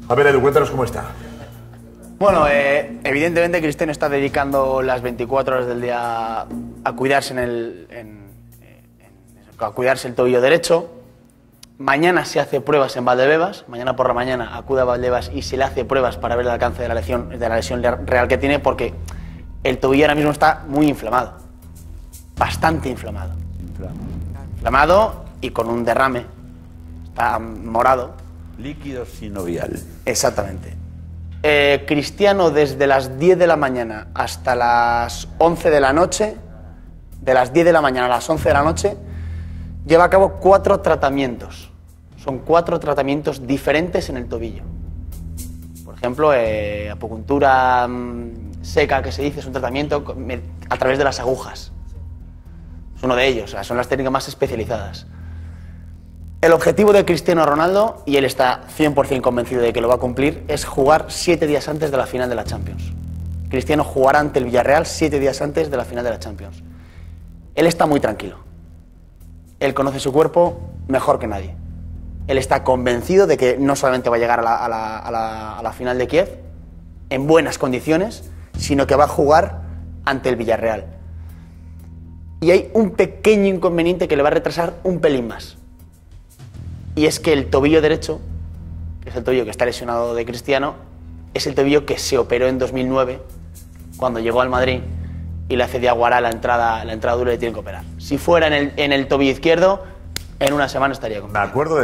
A ver, Edu, cuéntanos cómo está. Bueno, evidentemente Cristiano está dedicando las 24 horas del día a cuidarse a cuidarse el tobillo derecho. Mañana se hace pruebas en Valdebebas. Mañana por la mañana acude a Valdebebas y se le hace pruebas para ver el alcance de la lesión real que tiene, porque el tobillo ahora mismo está muy inflamado. Bastante inflamado. Inflamado y con un derrame. Está morado. Líquido sinovial. Exactamente. Cristiano, desde las 10 de la mañana hasta las 11 de la noche, de las 10 de la mañana a las 11 de la noche, lleva a cabo 4 tratamientos. Son 4 tratamientos diferentes en el tobillo. Por ejemplo, acupuntura seca, que se dice, es un tratamiento a través de las agujas. Es uno de ellos, o sea, son las técnicas más especializadas. El objetivo de Cristiano Ronaldo, y él está 100% convencido de que lo va a cumplir, es jugar 7 días antes de la final de la Champions. Cristiano jugará ante el Villarreal 7 días antes de la final de la Champions. Él está muy tranquilo. Él conoce su cuerpo mejor que nadie. Él está convencido de que no solamente va a llegar a la final de Kiev en buenas condiciones, sino que va a jugar ante el Villarreal. Y hay un pequeño inconveniente que le va a retrasar un pelín más. Y es que el tobillo derecho, que es el tobillo que está lesionado de Cristiano, es el tobillo que se operó en 2009, cuando llegó al Madrid y le hace Diaguara la entrada dura y le tienen que operar. Si fuera en el tobillo izquierdo, en una semana estaría con. Me acuerdo de